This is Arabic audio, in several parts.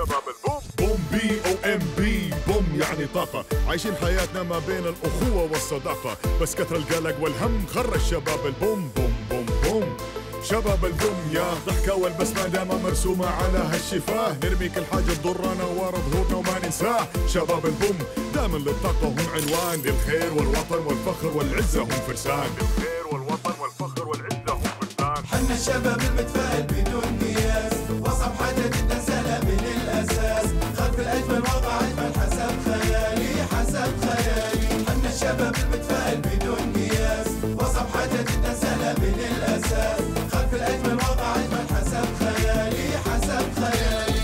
شباب البوم. بوم بي او ام بي، بوم يعني طاقة، عايشين حياتنا ما بين الأخوة والصداقة، بس كثر القلق والهم خرج شباب البوم. بوم بوم بوم شباب البوم، يا ضحكة والبسمة دايما مرسومة على هالشفاه، نرمي كل حاجة تضرنا ورا ظهورنا وما ننساه. شباب البوم دائما للطاقة هم عنوان، للخير والوطن والفخر والعزة هم فرسان. للخير والوطن والفخر والعزة هم فرسان. حنا الشباب المتفائل بدون قياس، واصعب حاجة جدا سهلة من الأساس، خلف الأجمل وضع أجمل حسب خيالي حسب خيالي. حنا الشباب المتفائل بدون قياس، واصعب حاجة جدا سهلة من الأساس، خلف الأجمل وضع أجمل حسب خيالي حسب خيالي.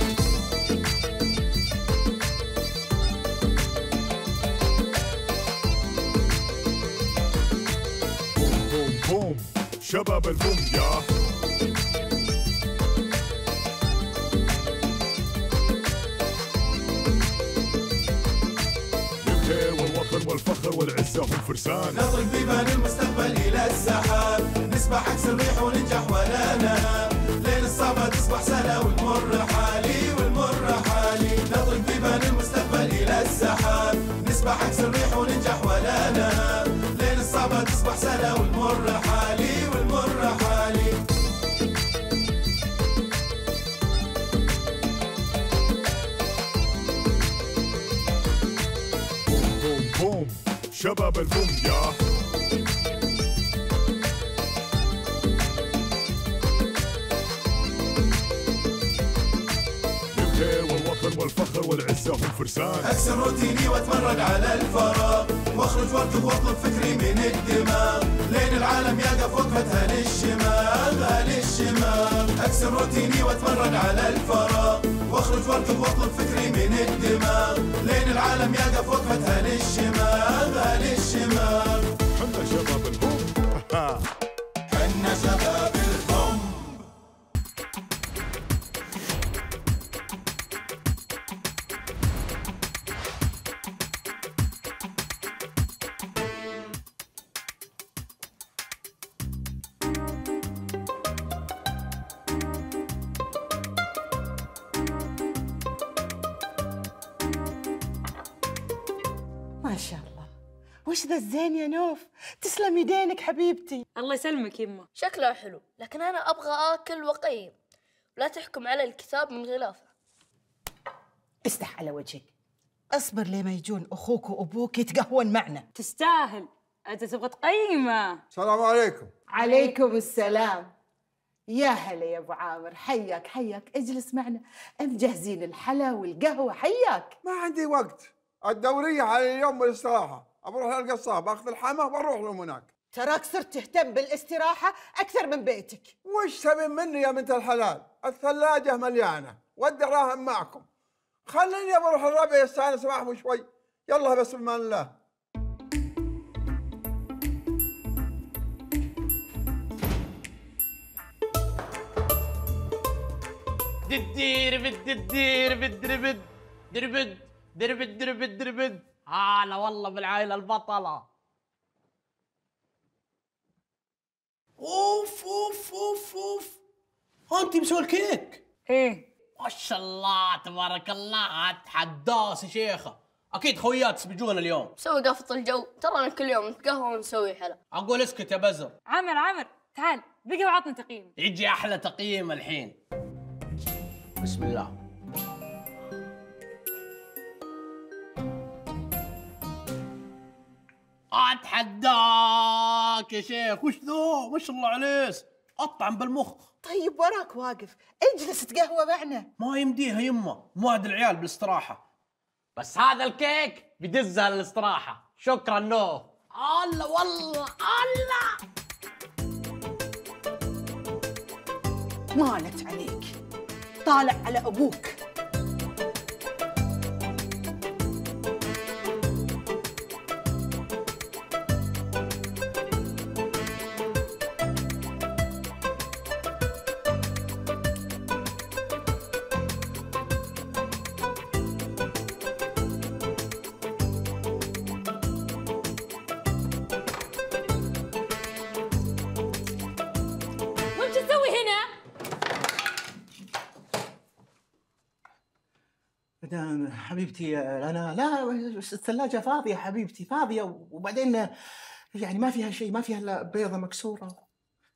بوم بوم بوم شباب البوم يا للخير والوطن والفخر والعزة هم فرسان. نطرق بيبان المستقبل إلى السحاب، نسبح عكس الريح وننجح ولا نهاب، ليل الصعبة تصبح سهلة والمر حالي والمر حالي. نطرق بيبان المستقبل إلى السحاب، نسبح عكس الريح وننجح ولا نهاب، ليل الصعبة تصبح سهلة والمر حالي والمر حالي. بوم بوم بوم شباب البوم يا للخير والوطن والفخر والعزة هم فرسان. أكسر روتيني واتمرد على الفراغ، واخرج واركض واطلب فكري من الدماغ، لين العالم يقف وقفتها للشماغ للشماغ. أكسر روتيني واتمرد على الفراغ، واخرج واركض واطلب فكري من الدماغ، لين العالم يقف وقفتها للشماغ للشماغ. حنا شباب البوم. حنا شباب البوم. ما شاء الله، وش ذا الزين يا نوف؟ تسلم يدينك حبيبتي. الله يسلمك يمه. شكله حلو، لكن أنا أبغى آكل وقيم، ولا تحكم على الكتاب من غلافه. استح على وجهك، اصبر لما يجون اخوك وابوك يتقهون معنا. تستاهل، انت تبغى تقيمه. السلام عليكم. عليكم السلام. يا هلا يا ابو عامر، حياك حياك، اجلس معنا، مجهزين الحلا والقهوه، حياك. ما عندي وقت، الدورية على اليوم بالاستراحة، بروح للقصاب اخذ الحمى واروح لهم هناك. تراك صرت تهتم بالاستراحه اكثر من بيتك. وش تبين مني يا بنت الحلال؟ الثلاجة مليانة والدراهم معكم، خليني بروح الربع يستانس معهم شوي. يلا بس بمان الله. ددير بالددير بالدربد دربد دربد دربد دربد. هلا والله بالعائلة البطلة. اوف اوف اوف اوف، انت مسوي الكيك؟ ايه ما شاء الله تبارك الله، اتحداس يا شيخة. اكيد خويات يسبجون اليوم. سوي قفط الجو، ترانا كل يوم نتقهوى ونسوي حلا. اقول اسكت يا بزر. عامر تعال بقى وعطنا تقييم. يجي احلى تقييم الحين. بسم الله. اتحداك يا شيخ، وش ذو؟ ما شاء الله عليه، اطعم بالمخ. طيب وراك واقف، اجلس تقهوى معنا. ما يمديها يمه، موعد العيال بالاستراحة. بس هذا الكيك بدزها للاستراحة. شكرا نوف. الله والله الله. مالت عليك، طالع على ابوك. مدام حبيبتي انا لا، بس الثلاجه فاضيه حبيبتي، فاضيه، وبعدين يعني ما فيها شيء، ما فيها الا بيضه مكسوره.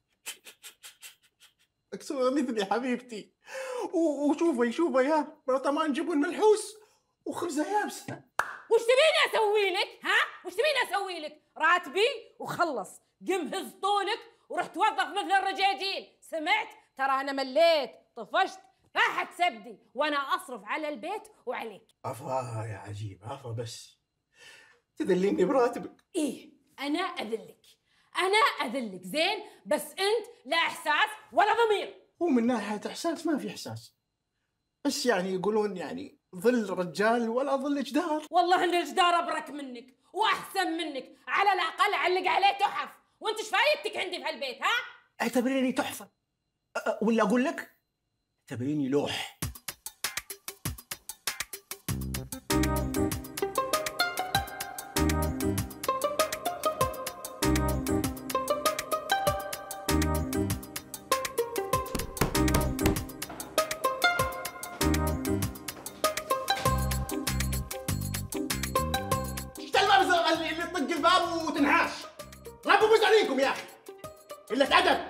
مكسوره مثلي حبيبتي. وشوفي يا برطمان جبن ملحوس وخبزه يابسه. وش تبيني اسوي لك؟ ها؟ وش تبيني اسوي لك؟ راتبي وخلص، قم هز طولك وروح توظف مثل الرجاجيل، سمعت؟ ترى انا مليت، طفشت، ما حتسبدي وانا اصرف على البيت وعليك. افا يا عجيب، افا بس تذليني براتبك. ايه انا اذلك زين، بس انت لا احساس ولا ضمير. هو من ناحيه احساس ما في احساس، بس يعني يقولون يعني ظل رجال ولا ظل جدار. والله ان الجدار ابرك منك واحسن منك، على الاقل علق عليه تحف، وانت ايش فايدتك عندي في هالبيت؟ ها؟ اعتبريني تحفه، ولا اقول لك اعتبريني لوح. اللي تطق الباب وتنحاش، ربوا بوز عليكم يا اخي، قلة ادب.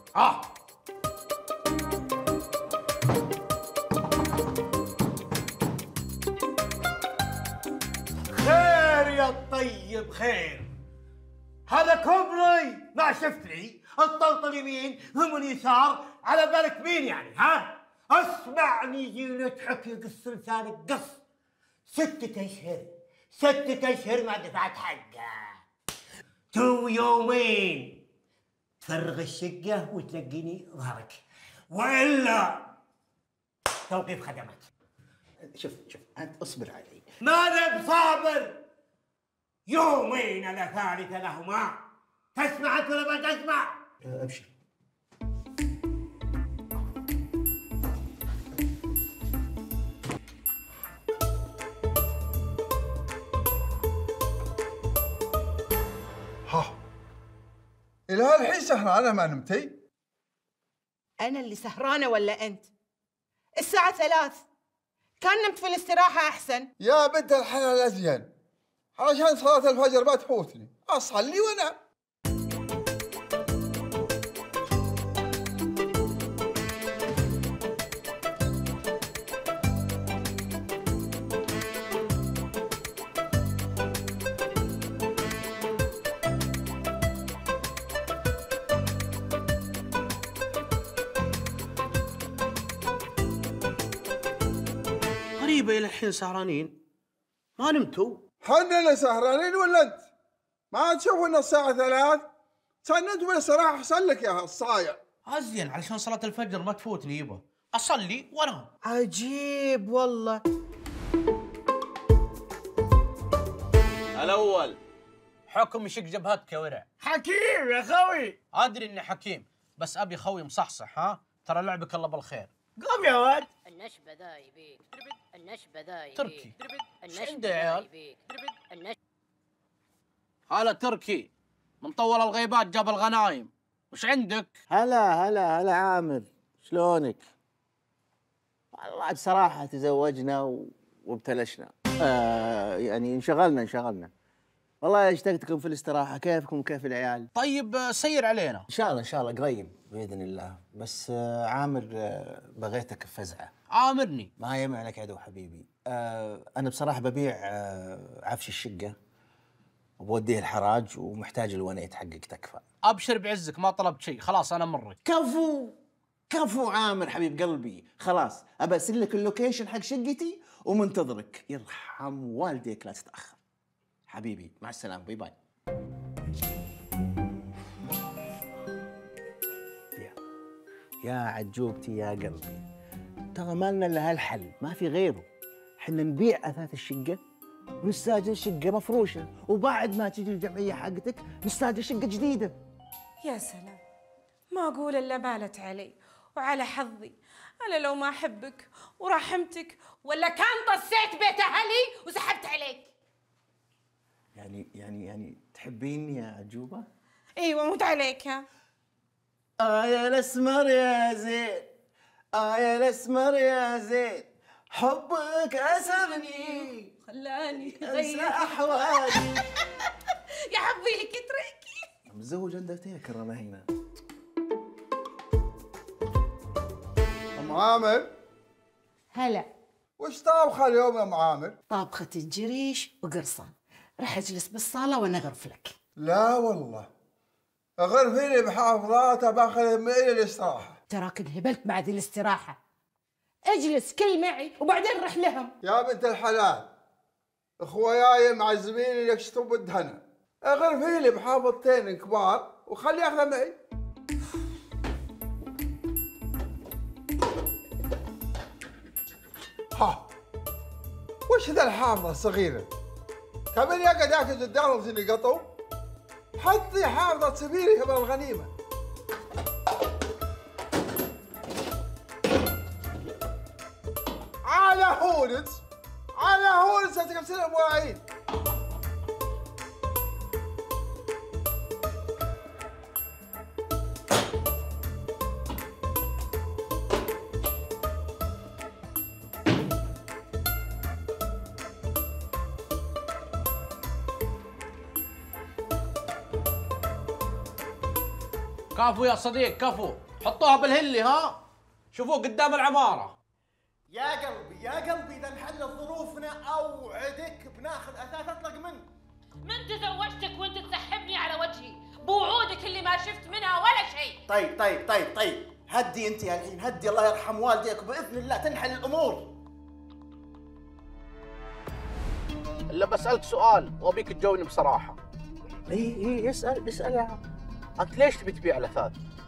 خير يا الطيب خير، هذا كوبري ما شفتني، الطلطل يمين ثم اليسار، على بالك مين يعني؟ ها؟ اسمعني يجي نضحك يقص لسانك قص. 6 أشهر ما دفعت حقه، تو يومين تفرغ الشقة وتلقيني ظهرك، وإلا توقيف خدمات. شوف انت اصبر علي. ماذا بصابر؟ يومين لا ثالث لهما، تسمع انت ولا ما تسمع؟ ابشر. إلى هالحين سهرانة ما نمتي؟ أنا اللي سهرانة ولا أنت؟ الساعة 3، كان نمت في الاستراحة أحسن. يا بنت الحلال أزين، علشان صلاة الفجر ما تفوتني، أصلي وأنام. غريبة إلى الحين سهرانين، ما نمتوا؟ حنا اللي سهرانين ولا أنت؟ ما تشوف إن الساعة 3؟ سننت بالاستراحة أحسن لك يا الصايع. أزين علشان صلاة الفجر ما تفوتني يبا، أصلي وأنام. عجيب والله. الأول حكم يشق جبهتك يا ورع. حكيم يا خوي. أدري إني حكيم، بس أبي خوي مصحصح. ها ترى لعبك الله بالخير. قوم يا ولد. النشبة ذا يبيك، النشبة ذا يبيك، تركي. النشبة عنده يا عيال؟ يبيك، هلا تركي من طول الغيبات جاب الغنايم، وش عندك؟ هلا عامر، شلونك؟ والله بصراحة تزوجنا وابتلشنا، يعني انشغلنا. والله اشتقتكم في الاستراحة، كيفكم وكيف العيال؟ طيب سير علينا. إن شاء الله قريب بإذن الله، بس عامر بغيتك بفزعة. عامرني. ما يمنع لك عدو حبيبي. أنا بصراحة ببيع عفش الشقة وبوديه الحراج ومحتاج الونيت حقك تكفى. أبشر بعزك، ما طلبت شيء، خلاص أنا مرك. كفو عامر حبيب قلبي، خلاص أبى أرسل لك اللوكيشن حق شقتي ومنتظرك. يرحم والديك لا تتأخر حبيبي، مع السلامة، باي باي. يا عجوبتي يا قلبي، ترى ما لنا الا هالحل، ما في غيره. حنا نبيع اثاث الشقه ونستاجر شقه مفروشه، وبعد ما تجي الجمعيه حقتك نستاجر شقه جديده. يا سلام، ما اقول الا مالت علي وعلى حظي. انا لو ما احبك ورحمتك ولا كان طسيت بيت اهلي وسحبت عليك. يعني تحبيني يا عجوبه؟ ايوه موت عليك. ها يا الاسمر يا زين، يا الاسمر يا زين، حبك أسرني خلاني أنسى أحوالي. يا حبي لك تريكي. متزوج اندرتيكر أنا هنا. أم عامر، هلا. وش طابخة اليوم يا أم عامر؟ طابخة الجريش وقرصان. راح اجلس بالصالة وانا اغرف لك. لا والله، غرفيني بحافظاتها باخذ معي الاستراحة. تراك انهبلت بعد الاستراحة. اجلس كل معي وبعدين روح لهم. يا بنت الحلال، اخوياي معزمين لك شطب الدهنة، غرفيني بحافظتين كبار وخلي ياخذها معي. ها، وش ذا الحافظة الصغيرة؟ كمان يقعد ياكل قدام اللي قطو؟ حطي حافظة سبيلي من الغنيمة. على هونس، على هونس هتغسل المواعين. كفو يا صديق كفو، حطوها بالهلي ها، شوفوه قدام العمارة. يا قلبي يا قلبي، إذا انحلت ظروفنا أوعدك بناخذ أثاث أطلق منه. من تزوجتك وانت تسحبني على وجهي بوعودك اللي ما شفت منها ولا شيء. طيب هدي انت يا الحين، هدي الله يرحم والديك، وباذن الله تنحل الامور. الا بسألك سؤال وابيك تجاوبني بصراحة. اي اسال يا عم. انت ليش تبي تبيع الاثاث؟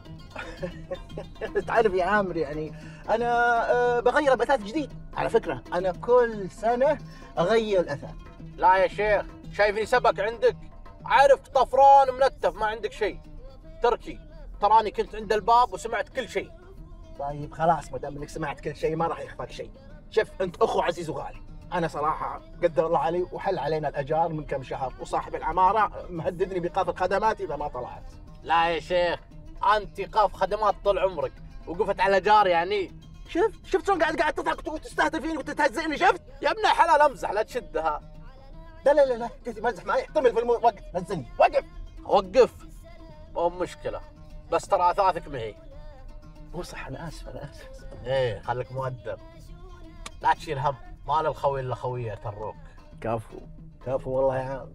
تعرف يا عامر، يعني انا بغير باثاث جديد. على فكره انا كل سنه اغير الاثاث. لا يا شيخ، شايفني سبك عندك؟ عارف طفران منتف ما عندك شيء. تركي، تراني كنت عند الباب وسمعت كل شيء. طيب خلاص، ما دام انك سمعت كل شيء ما راح يخفاك شيء. شوف انت اخو عزيز وغالي، انا صراحه قدر الله علي وحل علينا الاجار من كم شهر، وصاحب العماره مهددني بايقاف الخدمات اذا ما طلعت. لا يا شيخ، انت ايقاف خدمات طول عمرك وقفت على جار يعني. شفت شلون قاعد تضحك وتستهتر فيني وتتهزئني؟ شفت يا ابن الحلال امزح لا تشدها. لا تمزح معي، احتمل في وقف، نزلني وقف مو مشكله، بس ترى اثاثك معي. مو صح، انا اسف. ايه خليك مؤدب، لا تشيل هم، ما للخوي الا خويه تروك. كفو والله يا عم.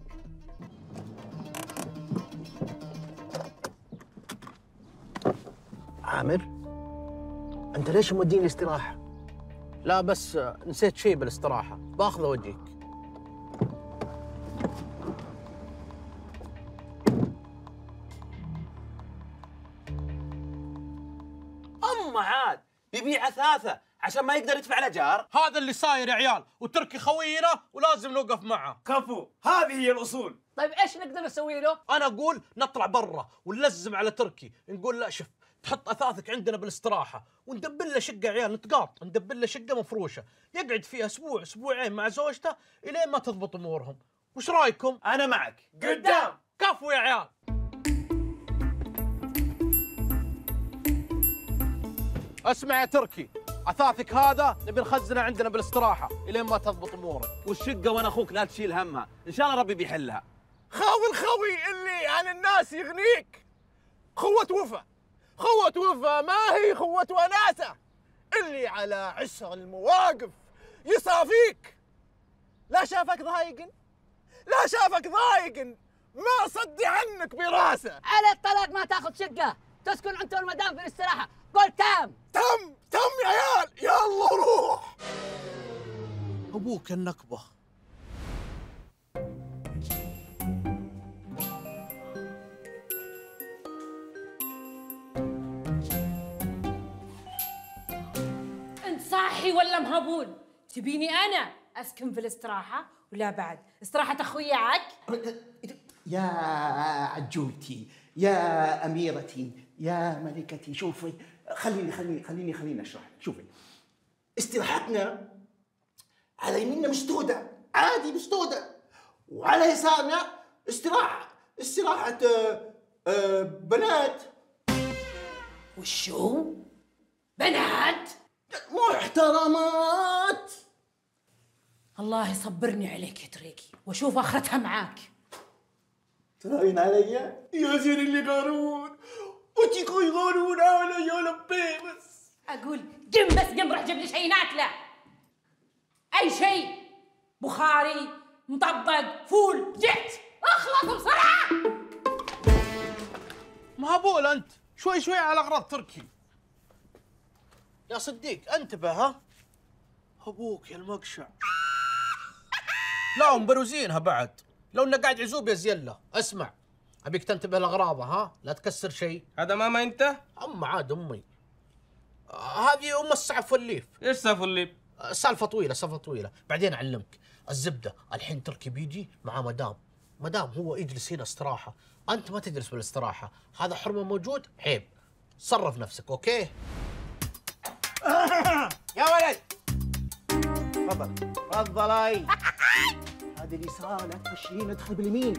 عامر، انت ليش موديني الاستراحه؟ لا بس نسيت شيء بالاستراحه، باخذه واجيك. عاد بيبيع اثاثه عشان ما يقدر يدفع الاجار. هذا اللي صاير يا عيال، وتركي خوينا ولازم نوقف معه. كفو، هذه هي الاصول. طيب ايش نقدر نسوي له؟ انا اقول نطلع برا ونلزم على تركي، نقول لا شوف تحط اثاثك عندنا بالاستراحه، وندبر له شقه عيال، نتقاط ندبر له شقه مفروشه، يقعد فيها اسبوع اسبوعين مع زوجته الين ما تضبط امورهم. وش رايكم؟ انا معك، قدام. كفو يا عيال. اسمع يا تركي، اثاثك هذا نبي نخزنه عندنا بالاستراحه الين ما تضبط امورك. والشقه وانا اخوك لا تشيل همها، ان شاء الله ربي بيحلها. الخوي اللي عن الناس يغنيك خوة وفا ما هي خوة وناسة، اللي على عشر المواقف يصافيك. لا شافك ضايق ما صدي عنك براسه. على الطلاق ما تاخذ شقه، تسكن انت والمدام في الاستراحه. قول تم يا عيال، يلا روح. ابوك النكبه. انت صاحي ولا مهبول؟ تبيني انا اسكن في الاستراحه ولا بعد استراحه اخوياك؟ يا عجوبتي، يا اميرتي، يا ملكتي، شوفي، خليني اشرح لك. شوفي، استراحتنا على يميننا مسدوده، عادي مسدوده، وعلى يسارنا استراحه بنات. وشو؟ بنات؟ محترمات. الله يصبرني عليك يا تريكي واشوف اخرتها معاك. تراين علي يا زين اللي قارون وتيكو يغارون علي يا لبي بس. اقول قم بس قم، روح جيب لي شيء ناكله، اي شيء، بخاري، مطبق، فول، جعت، اخلص بسرعه. مهبول انت، شوي شوي على اغراض تركي. يا صديق انتبه ها، ابوك يا المقشع. لا مبروزينها بعد، لو انه قاعد عزوب يا زيله. اسمع، ابيك تنتبه لاغراضه ها، لا تكسر شيء. هذا ماما انت؟ عاد امي. هذه ام السعف والليف. ايش سالفه الليف؟ سالفه طويله بعدين اعلمك. الزبده الحين تركي بيجي مع مدام هو يجلس هنا استراحه، انت ما تجلس بالاستراحه، هذا حرمه موجود، عيب. صرف نفسك اوكي؟ يا ولد تفضلي. هذه اليسار لا تمشيين، ندخل باليمين.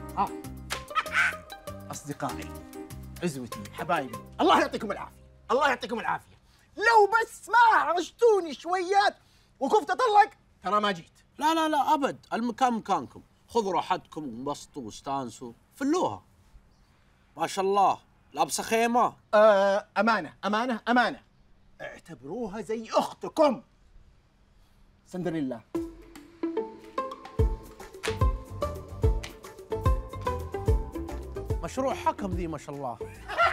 اصدقائي، عزوتي، حبايبي، الله يعطيكم العافيه، الله يعطيكم العافيه. لو بس ما عرجتوني شويات وكفت اطلق ترى ما جيت. لا ابد، المكان مكانكم، خذوا راحتكم وانبسطوا واستانسوا، فلوها. ما شاء الله لابسه خيمه. امانه اعتبروها زي اختكم. سندريلا. مشروع حكم ذي ما شاء الله.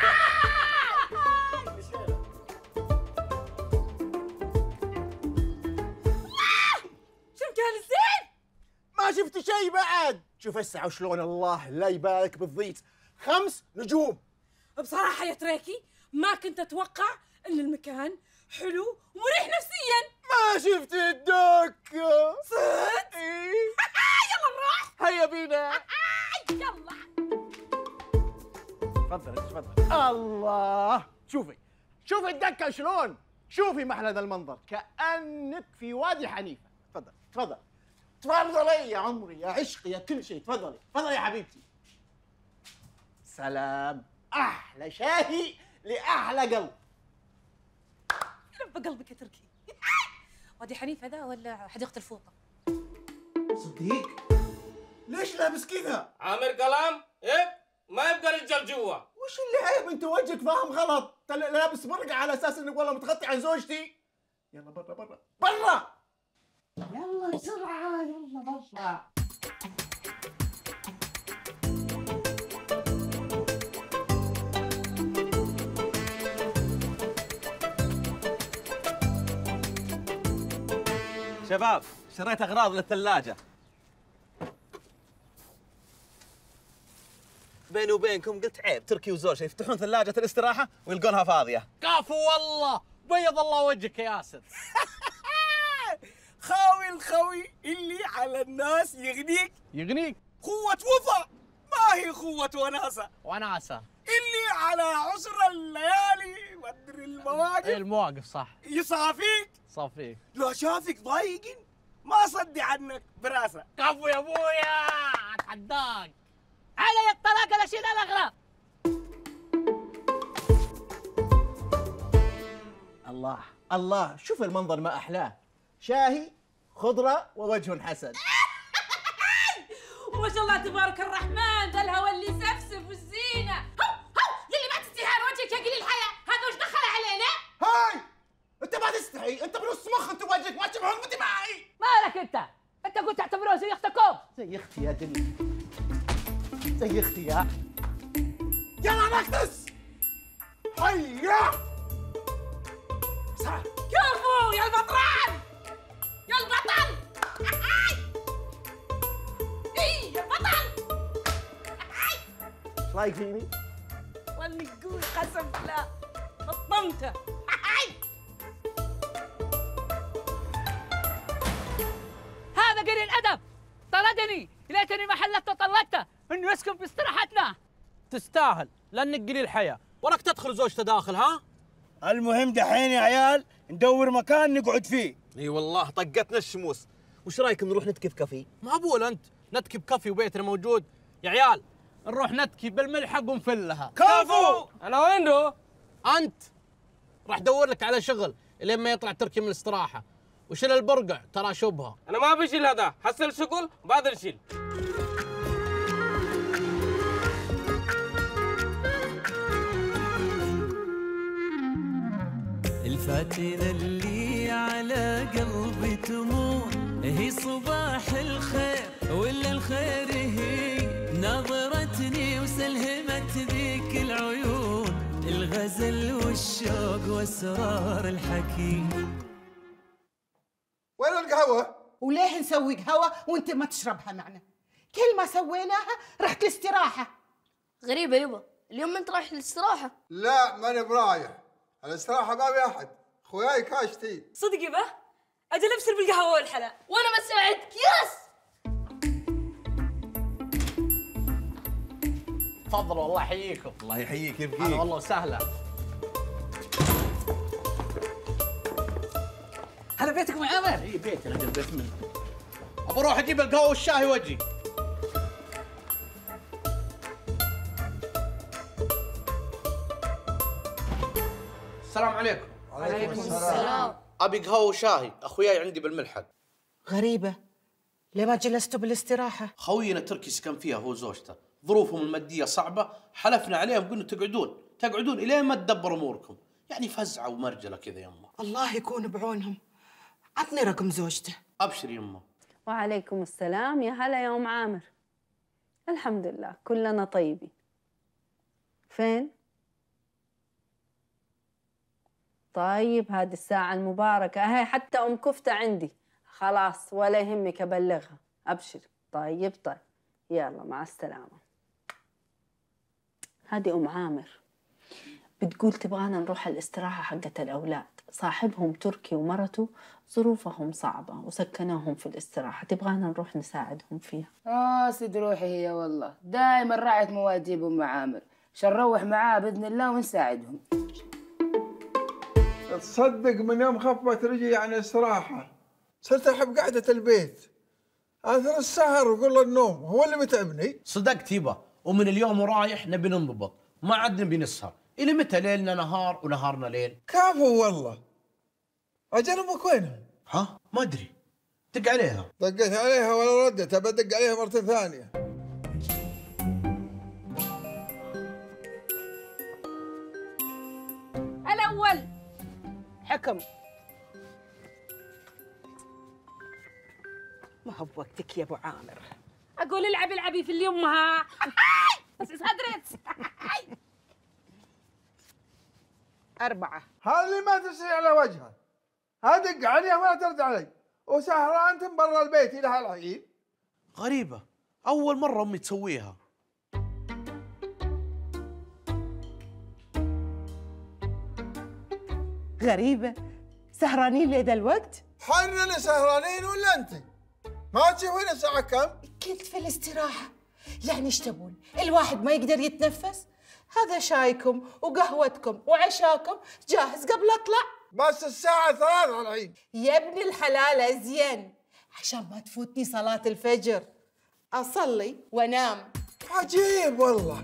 شوف كان الزين، ما شفت شيء بعد. شوف الساعة وشلون الله لا يبارك بالضيت، 5 نجوم. بصراحة يا تريكي ما كنت أتوقع إن المكان حلو ومريح نفسياً. ما شفت الدكة صدق؟ يلا نروح. هيا بينا. يلا. تفضل. الله، شوفي الدكة شلون، شوفي محلى ذا المنظر، كأنك في وادي حنيفة. تفضلي يا عمري، يا عشقي، يا كل شيء. تفضلي يا حبيبتي. سلام، أحلى شاهي لأحلى قلب. لب قلبك يا تركي. وادي حنيفة ذا ولا حديقة الفوطة؟ صديق، ليش لابس كذا؟ عامر كلام؟ إيه؟ ما يبقى رجال جوا. وش اللي عيب؟ انت وجهك فاهم غلط، لابس برقع على اساس انك والله متغطي عن زوجتي. يلا برا. يلا بسرعة، يلا برا. شباب، شريت اغراض للثلاجة. بيني وبينكم قلت عيب تركي وزوجته يفتحون ثلاجة الاستراحة ويلقونها فاضية. كفو والله، بيض الله وجهك يا ياسر. الخوي اللي على الناس يغنيك قوة وفا، ما هي قوة وناسة اللي على عسر الليالي ودر المواقف صح يصافيك لو شافك ضايق ما صدي عنك براسه. كفو يا ابويا، اتحداك. علي الطلاق الاشياء الاغراض. الله، شوف المنظر ما احلاه، شاهي، خضرة، ووجه حسن. ما شاء الله تبارك الرحمن، ذا الهوى اللي سفسف والزينة. هو يلي ما تستهان وجهك يا قليل الحياة، هذا وش دخل علينا؟ هاي، انت ما تستحي، انت بنص مخ، انت وجهك ما تشبه المدي معي. مالك انت قلت تعتبروه زي اختكم. زي اختي يا دنيا، زي اختي يا. يلا نكتس. هيا كفو يا البطران، يا البطل. يا البطل. ايش رايك فيني؟ واللي تقول قسم بالله بطمته. هذا قليل الادب، طردني، ليتني ما حلفت وطلقته انه يسكن في استراحتنا. تستاهل لانك قليل حياه، وراك تدخل زوجته داخل. ها المهم دحين يا عيال ندور مكان نقعد فيه. اي والله طقتنا الشموس. وش رايكم نروح نتكي بكافي؟ مهبول انت، نتكي بكافي وبيتنا موجود. يا عيال نروح نتكي بالملحق ونفلها. كفو. انا وينه؟ انت راح دور لك على شغل لين ما يطلع تركي من الاستراحه، وشيل البرقع ترى شبهه. انا ما بشيل هذا، حصل شغل بعد نشيل. الفاتنة اللي على قلبي تمور هي صباح الخير ولا الخير هي نظرتني وسلهمت ذيك العيون الغزل والشوق واسرار الحكي. وين القهوة؟ وليه نسوي قهوة وانت ما تشربها معنا؟ كل ما سويناها رحت الاستراحة. غريبة يبا، اليوم انت رايح الاستراحة؟ لا ماني برايح، الاستراحة ما بي أحد، خوياي كاشتين. صدق يبا؟ أجل أبصر بالقهوة والحلا. وأنا بساعدك. يس. تفضلوا الله يحييكم. الله يحييك يبقيك. هلا والله وسهلا. هلا بيتكم يا عمر؟ اي بيتنا بيت منه. ابى اروح اجيب القهوه والشاي واجي. السلام عليكم. وعليكم السلام. ابي قهوه وشاي، اخوياي عندي بالملحق. غريبة، ليه ما جلستوا بالاستراحة؟ خوينا تركي سكن فيها هو وزوجته، ظروفهم الماديه صعبه، حلفنا عليهم قلنا تقعدون الين ما تدبر اموركم، يعني فزعه ومرجله كذا يمه. الله يكون بعونهم. عطني رقم زوجته. ابشر يمه. وعليكم السلام. يا هلا يا ام عامر. الحمد لله كلنا طيبين. فين؟ طيب هذه الساعة المباركة هاي حتى ام كفتة عندي. خلاص ولا يهمك ابلغها. ابشر. طيب يلا مع السلامة. هذه ام عامر بتقول تبغانا نروح الاستراحة حقت الأولاد، صاحبهم تركي ومرته ظروفهم صعبة وسكنوهم في الاستراحة، تبغانا نروح نساعدهم فيها. سيد روحي هي والله دائما راعت مواجيب ام عامر، نروح معاه بإذن الله ونساعدهم. تصدق من يوم خفت رجلي عن الاستراحة صرت أحب قعدة البيت، آثر السهر وقل النوم هو اللي متعبني. صدقت يبا، ومن اليوم ورايح نبي ننضبط، ما عاد نبي نسهر. إلى متى ليلنا نهار ونهارنا ليل؟ كافو والله. أجل أمك وينها؟ ها؟ ما أدري. دق عليها. دقيت عليها ولا ردت، أبى أدق عليها مرة ثانية. الأول حكم. ما هو بوقتك يا ابو عامر. اقول العبي في اللي امها. بس صدرت. 4. هذه ما تسري على وجهها، هدق عليها ولا ترد علي، وسهران تم برا البيت إلى هالحين. غريبة، أول مرة أمي تسويها. غريبة، سهرانين لذا الوقت؟ حننا سهرانين ولا أنت؟ ما تشوفين الساعة كم؟ كنت في الاستراحة، يعني ايش تبون؟ الواحد ما يقدر يتنفس؟ هذا شايكم وقهوتكم وعشاكم جاهز قبل اطلع. بس الساعة 3 الحين. يا ابن الحلال أزين، عشان ما تفوتني صلاة الفجر، أصلي وأنام. عجيب والله.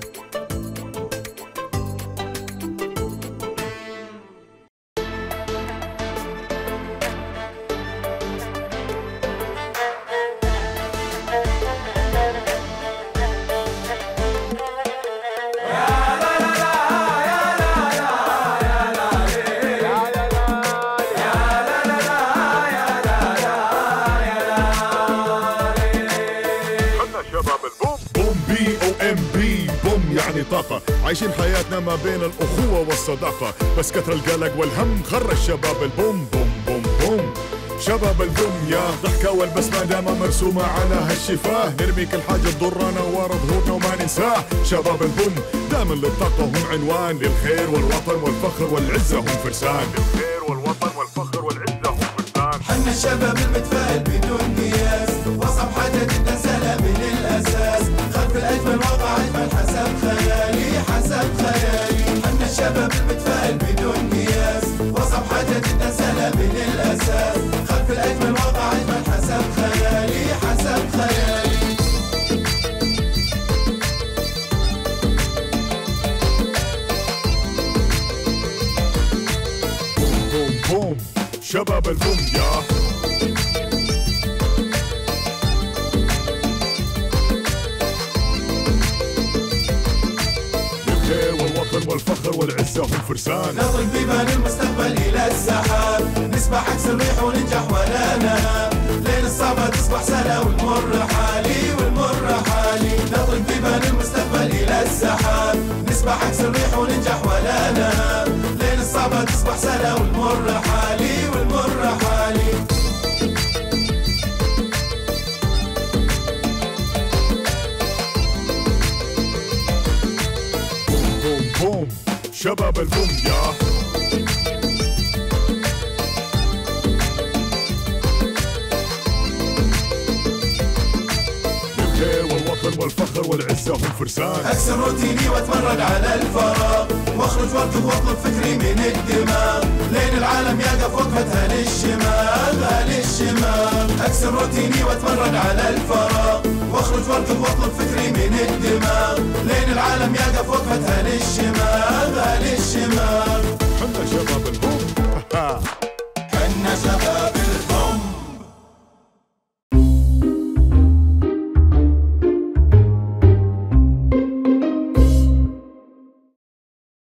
يعني طاقة، عايشين حياتنا ما بين الأخوة والصداقة، بس كثر القلق والهم خرج شباب البوم بوم بوم بوم. شباب البوم يا ضحكة والبسمة دايما مرسومة على هالشفاه، نرمي كل حاجة تضرنا ورا ظهورنا وما ننساه. شباب البوم دايما للطاقة هم عنوان، للخير والوطن والفخر والعزة هم فرسان. للخير والوطن والفخر والعزة هم فرسان. حنا الشباب المتفائل بدون قياس، وصف حاجة جدا سهلة من الأساس، خلف الأجمل وضع أجمل حسب خيالي حسب خيالي. حنا الشباب المتفائل بدون قياس، وصف حاجة جدا سهلة من الأساس، خلف الأجمل وضع أجمل حسب خيالي حسب خيالي. بوم بوم شباب البوم يا والوطن والفخر والعزة هم فرسان. نطرق بيبان المستقبل إلى السحاب، نسبح عكس الريح وننجح ولا نهاب، لين الصعبة تصبح سهلة والمر حالي والمر حالي. نطرق بيبان المستقبل إلى السحاب، نسبح عكس الريح وننجح ولا نهاب، لين الصعبة تصبح سهلة والمر حالي والمر حالي. بوم شباب البوم يا الخير والوطن والفخر والعزة هم فرسان. اكسر روتيني واتمرد على الفراغ، واخرج واركض واطلب فكري من الدماغ، لين العالم يقف وقفتها للشمال للشمال. اكسر روتيني واتمرد على الفراغ، واخرج واركض واطلب فكري من الدماغ، لين العالم يقف وقفتها للشمال للشمال.